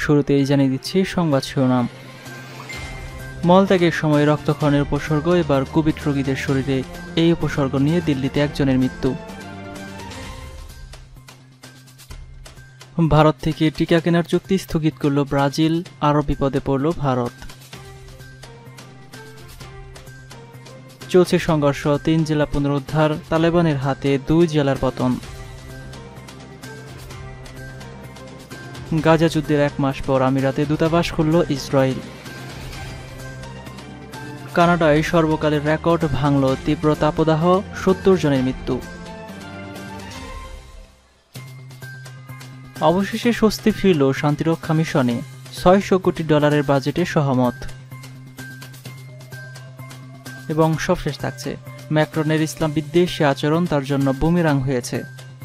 শুরুতেই জানিয়ে দিচ্ছি সংবাদ শিরোনাম। মলত্যাগের সময় রক্তক্ষরণের উপসর্গ, এবার কোভিড রোগীদের শরীরে এই উপসর্গ নিয়ে দিল্লিতে একজনের মৃত্যু। ভারত থেকে টিকা কেনার চুক্তি স্থগিত করল ব্রাজিল, আরও বিপদে পড়ল ভারত। চলছে সংঘর্ষ, 3 জেলা পুনরুদ্ধার, তালেবানের হাতে 2 জেলার পতন। গাজা যুদ্ধের 1 মাস পর আমিরাতে দূতাবাস খুলল ইসরায়েল। কানাডায় সর্বকালের রেকর্ড ভাঙল তীব্র তাপদাহ, 70 জনের মৃত্যু। অবশেষে স্বস্তি ফিরল শান্তিরক্ষা মিশনে, $600 কোটি বাজেটে সহমত। এবং সবশেষ থাকছে, ম্যাক্রনের ইসলাম বিদ্বেষী আচরণ তার জন্য বুমেরাং হয়েছে।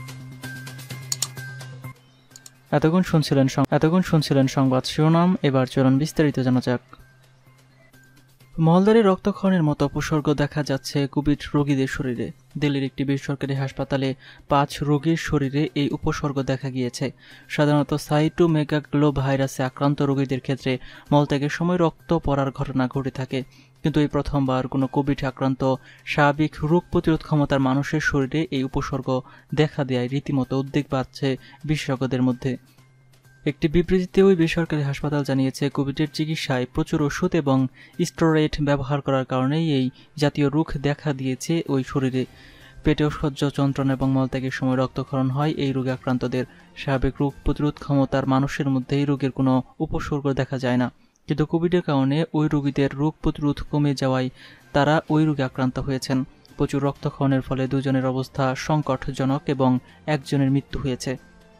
এতক্ষণ শুনছিলেন সংবাদ শিরোনাম, এবার চলুন বিস্তারিত জানা যাক। মলদ্বারে রক্তক্ষরণের মতো উপসর্গ দেখা যাচ্ছে কোভিড রোগীদের শরীরে। দিল্লির একটি বেসরকারি হাসপাতালে 5 রোগীর শরীরে এই উপসর্গ দেখা গিয়েছে। সাধারণত সাইটোমেগাগ্লো ভাইরাসে আক্রান্ত রোগীদের ক্ষেত্রে মলত্যাগের সময় রক্ত পড়ার ঘটনা ঘটে থাকে, কিন্তু এই প্রথমবার কোনো কোভিড আক্রান্ত স্বাভাবিক রোগ প্রতিরোধ ক্ষমতার মানুষের শরীরে এই উপসর্গ দেখা দেয় রীতিমতো উদ্বেগ বাড়ছে বিশেষজ্ঞদের মধ্যে। একটি বিবৃতিতে ওই বেসরকারি হাসপাতাল জানিয়েছে, কোভিডের চিকিৎসায় প্রচুর ওষুধ এবং স্টেরয়েড ব্যবহার করার কারণেই এই জাতীয় রোগ দেখা দিয়েছে ওই শরীরে। পেটে অসহ্য যন্ত্রণা এবং মলত্যাগের সময় রক্তক্ষরণ হয় এই রোগে আক্রান্তদের। স্বাভাবিক রোগ প্রতিরোধ ক্ষমতার মানুষের মধ্যে এই রোগের কোনো উপসর্গ দেখা যায় না, কিন্তু কোভিডের কারণে ওই রোগীদের রোগ প্রতিরোধ কমে যাওয়ায় তারা ওই রোগে আক্রান্ত হয়েছেন। প্রচুর রক্তক্ষরণের ফলে 2 জনের অবস্থা সংকটজনক এবং 1 জনের মৃত্যু হয়েছে।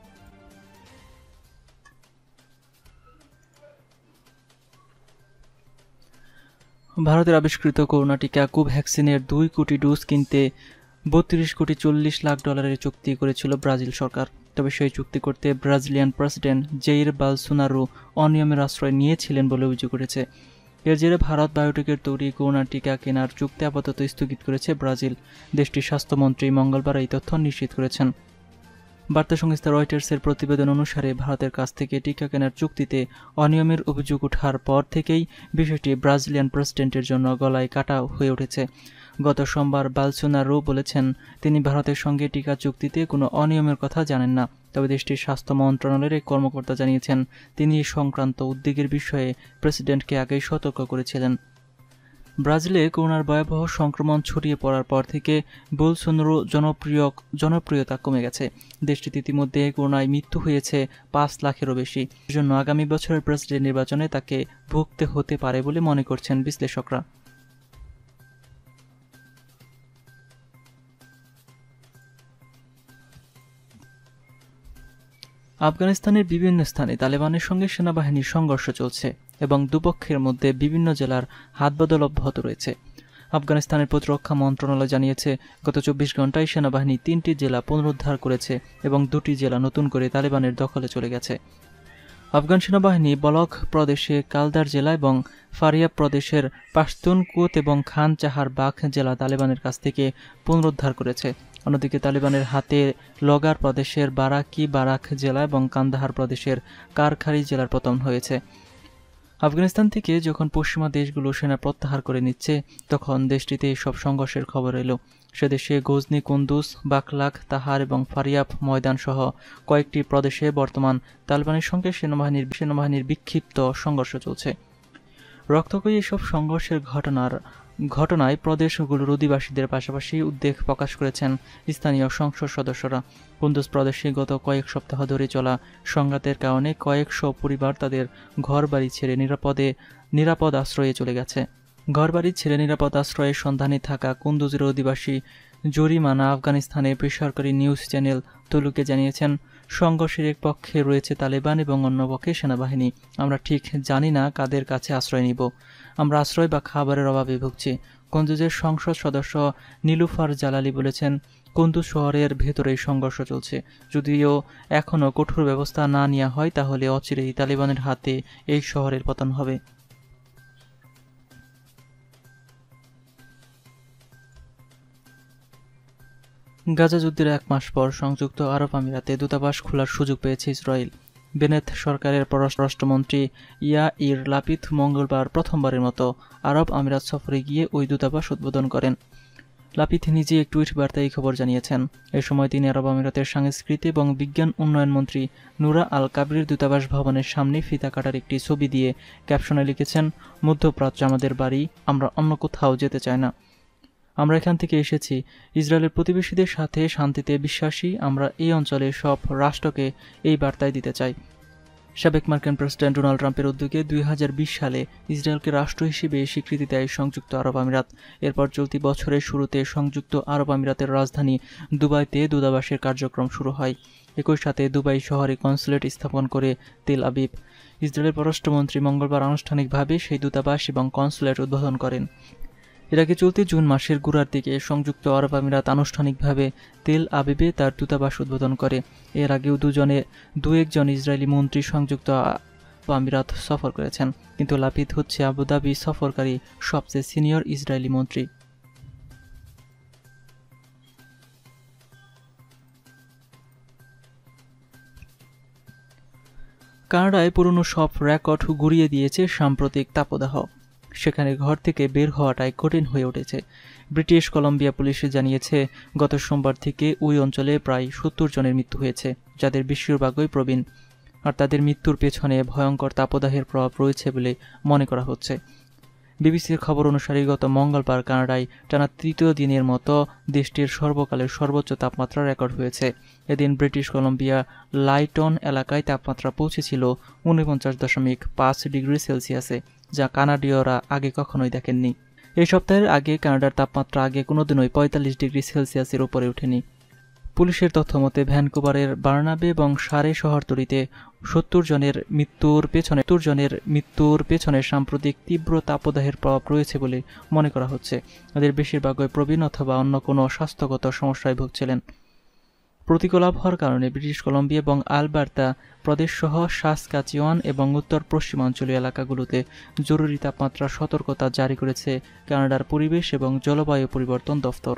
ভারতের আবিষ্কৃত করোনা টিকা কোভ্যাক্সিনের 2 কোটি ডোজ কিনতে $32 কোটি 40 লাখ চুক্তি করেছিল ব্রাজিল সরকার। তবে সেই চুক্তি করতে ব্রাজিলিয়ান প্রেসিডেন্ট জেইর বলসোনারো অনিয়মের আশ্রয় নিয়েছিলেন বলে অভিযোগ উঠেছে। এর জেরে ভারত বায়োটেকের তৈরি করোনা টিকা কেনার চুক্তি আপাতত স্থগিত করেছে ব্রাজিল। দেশটির স্বাস্থ্যমন্ত্রী মঙ্গলবার এই তথ্য নিশ্চিত করেছেন। বার্তা সংস্থা রয়টার্সের প্রতিবেদন অনুসারে ভারতের কাছ থেকে টিকা কেনার চুক্তিতে অনিয়মের অভিযোগ ওঠার পর থেকেই বিষয়টি ব্রাজিলিয়ান প্রেসিডেন্টের জন্য গলায় কাটা হয়ে উঠেছে। গত সোমবার বলসোনারো বলেছেন, তিনি ভারতের সঙ্গে টিকা চুক্তিতে কোনো অনিয়মের কথা জানেন না। তবে দেশটির স্বাস্থ্য মন্ত্রণালয়ের এক কর্মকর্তা জানিয়েছেন, তিনি এই সংক্রান্ত উদ্বেগের বিষয়ে প্রেসিডেন্টকে আগেই সতর্ক করেছিলেন। ব্রাজিলে করোনার ভয়াবহ সংক্রমণ ছড়িয়ে পড়ার পর থেকে বলসোনারোর জনপ্রিয়তা কমে গেছে। দেশটিতে ইতিমধ্যে করোনায় মৃত্যু হয়েছে 5 লাখেরও বেশি। এজন্য আগামী বছরের প্রেসিডেন্ট নির্বাচনে তাকে ভুগতে হতে পারে বলে মনে করছেন বিশ্লেষকরা। আফগানিস্তানের বিভিন্ন স্থানে তালেবানের সঙ্গে সেনাবাহিনীর সংঘর্ষ চলছে এবং দুপক্ষের মধ্যে বিভিন্ন জেলার হাতবদল অব্যাহত রয়েছে। আফগানিস্তানের প্রতিরক্ষা মন্ত্রণালয় জানিয়েছে, গত 24 ঘন্টায় সেনাবাহিনী 3টি জেলা পুনরুদ্ধার করেছে এবং 2টি জেলা নতুন করে তালেবানের দখলে চলে গেছে। আফগান সেনাবাহিনী বলখ প্রদেশে কালদার জেলা এবং ফারিয়াব প্রদেশের পাশতুনকোত এবং খান চাহার বাঘ জেলা তালেবানের কাছ থেকে পুনরুদ্ধার করেছে। অন্যদিকে তালেবানের হাতে লগার প্রদেশের বারাক জেলা এবং কান্দাহার প্রদেশের কারখারি জেলার পতন হয়েছে। আফগানিস্তান থেকে যখন পশ্চিমা দেশগুলো সেনা প্রত্যাহার করে নিচ্ছে, তখন দেশটিতে এসব সংঘর্ষের খবর এলো। সেদেশে গজনি, কুন্দুজ, বাকলাক, তাহার এবং ফারিয়াব ময়দান সহ কয়েকটি প্রদেশে বর্তমান তালেবানের সঙ্গে সেনাবাহিনীর বিক্ষিপ্ত সংঘর্ষ চলছে। রক্তক্ষয়ী এসব সংঘর্ষের ঘটনায় প্রদেশগুলোর অধিবাসীদের পাশাপাশি উদ্বেগ প্রকাশ করেছেন স্থানীয় সংসদ সদস্যরা। কুন্দুজ প্রদেশে গত কয়েক সপ্তাহ ধরে চলা সংঘাতের কারণে কয়েকশো পরিবার তাদের ঘরবাড়ি ছেড়ে নিরাপদ আশ্রয়ে চলে গেছে। ঘরবাড়ি ছেড়ে নিরাপদ আশ্রয়ের সন্ধানে থাকা কুন্দুজের অধিবাসী জরিমানা আফগানিস্তানের বেসরকারি নিউজ চ্যানেল তুলুকে জানিয়েছেন, সংঘর্ষের এক পক্ষে রয়েছে তালেবান এবং অন্য পক্ষে সেনাবাহিনী। আমরা ঠিক জানি না কাদের কাছে আশ্রয় নিব। আমরা আশ্রয় বা খাবারের অভাবে ভুগছি। কুন্দুজের সংসদ সদস্য নীলুফার জালালি বলেছেন, কুন্দুজ শহরের ভেতরেই সংঘর্ষ চলছে। যদিও এখনও কঠোর ব্যবস্থা না নেওয়া হয়, তাহলে অচিরেই তালেবানের হাতে এই শহরের পতন হবে। গাজা যুদ্ধের 1 মাস পর সংযুক্ত আরব আমিরাতে দূতাবাস খোলার সুযোগ পেয়েছে ইসরায়েল। বেনেত সরকারের পররাষ্ট্রমন্ত্রী ইয়াইর লাপিদ মঙ্গলবার প্রথমবারের মতো আরব আমিরাত সফরে গিয়ে ওই দূতাবাস উদ্বোধন করেন। লাপিদ নিজে এক টুইট বার্তায় এই খবর জানিয়েছেন। এ সময় তিনি আরব আমিরাতের সংস্কৃতি এবং বিজ্ঞান উন্নয়ন মন্ত্রী নুরা আল কাবরির দূতাবাস ভবনের সামনে ফিতা কাটার একটি ছবি দিয়ে ক্যাপশনে লিখেছেন, মধ্যপ্রাচ্য আমাদের বাড়ি, আমরা অন্য কোথাও যেতে চাই না। আমরা এখান থেকে এসেছি, ইসরায়েলের প্রতিবেশীদের সাথে শান্তিতে বিশ্বাসী, আমরা এই অঞ্চলের সব রাষ্ট্রকে এই বার্তায় দিতে চাই। সাবেক মার্কিন প্রেসিডেন্ট ডোনাল্ড ট্রাম্পের উদ্যোগে 2020 সালে ইসরায়েলকে রাষ্ট্র হিসেবে স্বীকৃতি দেয় সংযুক্ত আরব আমিরাত। এরপর চলতি বছরের শুরুতে সংযুক্ত আরব আমিরাতের রাজধানী দুবাইতে দূতাবাসের কার্যক্রম শুরু হয়। একই সাথে দুবাই শহরে কনসুলেট স্থাপন করে তেল আবিব। ইসরায়েলের পররাষ্ট্রমন্ত্রী মঙ্গলবার আনুষ্ঠানিকভাবে সেই দূতাবাস এবং কনসুলেট উদ্বোধন করেন। এর আগে চলতি জুন মাসের গোড়ার দিকে সংযুক্ত আরব আমিরাত আনুষ্ঠানিকভাবে তেল আবিবে তার দূতাবাস উদ্বোধন করে। এর আগেও দু-একজন ইসরায়েলি মন্ত্রী সংযুক্ত আমিরাত সফর করেছেন, কিন্তু লাপিদ হচ্ছে আবুধাবি সফরকারী সবচেয়ে সিনিয়র ইসরায়েলি মন্ত্রী। কানাডায় পুরনো সব রেকর্ড গুড়িয়ে দিয়েছে সাম্প্রতিক তাপদাহ। সেখানে ঘর থেকে বের হওয়াটাই কঠিন হয়ে উঠেছে। ব্রিটিশ কলম্বিয়া পুলিশ জানিয়েছে, গত সোমবার থেকে ওই অঞ্চলে প্রায় 70 জনের মৃত্যু হয়েছে, যাদের বেশিরভাগই প্রবীণ। আর তাদের মৃত্যুর পেছনে ভয়ঙ্কর তাপদাহের প্রভাব রয়েছে বলে মনে করা হচ্ছে। বিবিসির খবর অনুসারে গত মঙ্গলবার কানাডায় টানা তৃতীয় দিনের মতো দেশটির সর্বকালের সর্বোচ্চ তাপমাত্রা রেকর্ড হয়েছে। এদিন ব্রিটিশ কলম্বিয়া লাইটন এলাকায় তাপমাত্রা পৌঁছেছিল 49.5 ডিগ্রি সেলসিয়াসে, যা কানাডীয়রা আগে কখনোই দেখেননি। এই সপ্তাহের আগে কানাডার তাপমাত্রা আগে কোনোদিনই 45 ডিগ্রি সেলসিয়াসের উপরে ওঠেনি। পুলিশের তথ্য মতে ভ্যানকুভারের বার্নাবে এবং সারে শহরতলিতে 70 জনের মৃত্যুর পেছনে সাম্প্রতিক তীব্র তাপদাহের প্রভাব রয়েছে বলে মনে করা হচ্ছে। এদের বেশিরভাগই প্রবীণ অথবা অন্য কোনো স্বাস্থ্যগত সমস্যায় ভুগছিলেন। প্রতিকূল আবহাওয়ার কারণে ব্রিটিশ কলম্বিয়া এবং আলবার্তা প্রদেশসহ সাসকাচুয়ান এবং উত্তর পশ্চিমাঞ্চলীয় এলাকাগুলোতে জরুরি তাপমাত্রা সতর্কতা জারি করেছে কানাডার পরিবেশ এবং জলবায়ু পরিবর্তন দফতর।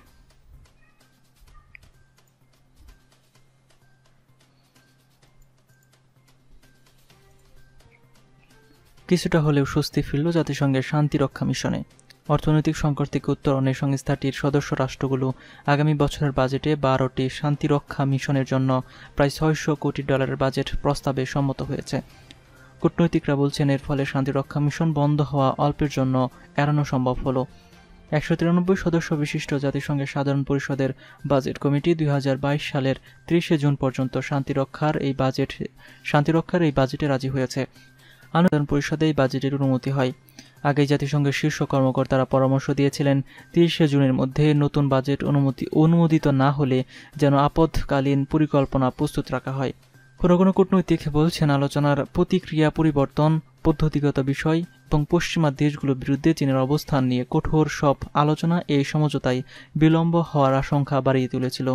কিছুটা হলেও স্বস্তি ফিরল জাতিসংঘের শান্তিরক্ষা মিশনে। অর্থনৈতিক সংকট থেকে উত্তরণে সংস্থাটির সদস্য রাষ্ট্রগুলো আগামী বছরের বাজেটে 12টি শান্তিরক্ষা মিশনের জন্য প্রায় $600 কোটি বাজেট প্রস্তাবে সম্মত হয়েছে। কূটনৈতিকরা বলছেন, এর ফলে শান্তিরক্ষা মিশন বন্ধ হওয়া অল্পের জন্য এড়ানো সম্ভব হলো। 193 সদস্য বিশিষ্ট জাতিসংঘের সাধারণ পরিষদের বাজেট কমিটি 2022 সালের 30 জুন পর্যন্ত শান্তিরক্ষার এই বাজেটে রাজি হয়েছে। সাধারণ পরিষদে এই বাজেটের অনুমতি হয়। আগে জাতিসংঘের শীর্ষ কর্মকর্তারা পরামর্শ দিয়েছিলেন, 30 জুনের মধ্যে নতুন বাজেট অনুমোদিত না হলে যেন আপদকালীন পরিকল্পনা প্রস্তুত রাখা হয়। কোনো কোনো কূটনৈতিক বলছেন, আলোচনার প্রতিক্রিয়া পরিবর্তন, পদ্ধতিগত বিষয় এবং পশ্চিমা দেশগুলোর বিরুদ্ধে চীনের অবস্থান নিয়ে কঠোর সব আলোচনা এই সমঝোতায় বিলম্ব হওয়ার আশঙ্কা বাড়িয়ে তুলেছিল।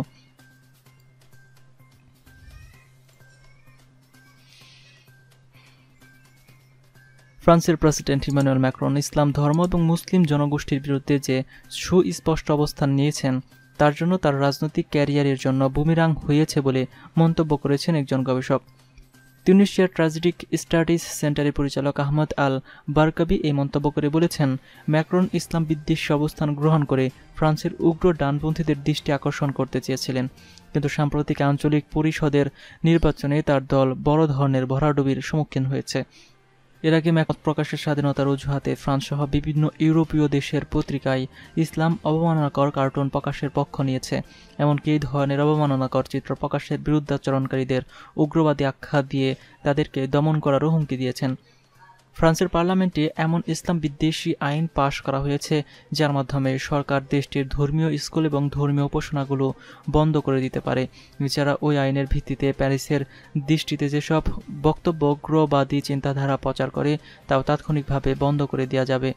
ফ্রান্সের প্রেসিডেন্ট ইমানুয়েল ম্যাক্রন ইসলাম ধর্ম এবং মুসলিম জনগোষ্ঠীর বিরুদ্ধে যে সুস্পষ্ট অবস্থান নিয়েছেন, তার জন্য তার রাজনৈতিক ক্যারিয়ারের জন্য বুমেরাং হয়েছে বলে মন্তব্য করেছেন একজন গবেষক। তিউনিসিয়ার ট্র্যাজেডিক স্টাডিজ সেন্টারের পরিচালক আহমদ আল বারকাবি এই মন্তব্য করে বলেছেন, ম্যাক্রন ইসলাম বিদ্বেষী অবস্থান গ্রহণ করে ফ্রান্সের উগ্র ডানপন্থীদের দৃষ্টি আকর্ষণ করতে চেয়েছিলেন, কিন্তু সাম্প্রতিক আঞ্চলিক পরিষদের নির্বাচনে তার দল বড় ধরনের ভরাডুবির সম্মুখীন হয়েছে। এর আগে মত প্রকাশের স্বাধীনতার অজুহাতে ফ্রান্সসহ বিভিন্ন ইউরোপীয় দেশের পত্রিকায় ইসলাম অবমাননাকর কার্টুন প্রকাশের পক্ষ নিয়েছে। এমনকি এই ধরনের অবমাননাকর চিত্র প্রকাশের বিরুদ্ধাচরণকারীদের উগ্রবাদী আখ্যা দিয়ে তাদেরকে দমন করারও হুমকি দিয়েছেন। ফ্রান্সের পার্লামেন্টে এমন ইসলাম বিদ্বেষী আইন পাশ করা হয়েছে, যার মাধ্যমে সরকার দেশটির ধর্মীয় স্কুল এবং ধর্মীয় উপাসনাগুলো বন্ধ করে দিতে পারে। এছাড়া ওই আইনের ভিত্তিতে প্যারিসের দৃষ্টিতে যেসব বক্তব্য উগ্রবাদী চিন্তাধারা প্রচার করে তাও তাৎক্ষণিকভাবে বন্ধ করে দেওয়া যাবে।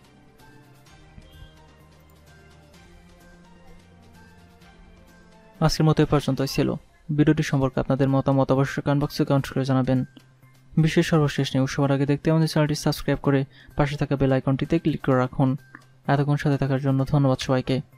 আজকের মতো এ পর্যন্তই ছিল। ভিডিওটি সম্পর্কে আপনাদের মতামত অবশ্যই কমেন্ট বক্সে কমেন্ট করে জানাবেন। বিশ্বের সর্বশেষ নিউজ সবার আগে দেখতে আমাদের চ্যানেলটি সাবস্ক্রাইব করে পাশে থাকা বেল আইকনটিতে ক্লিক করে রাখুন। এতক্ষণ সাথে থাকার জন্য ধন্যবাদ সবাইকে।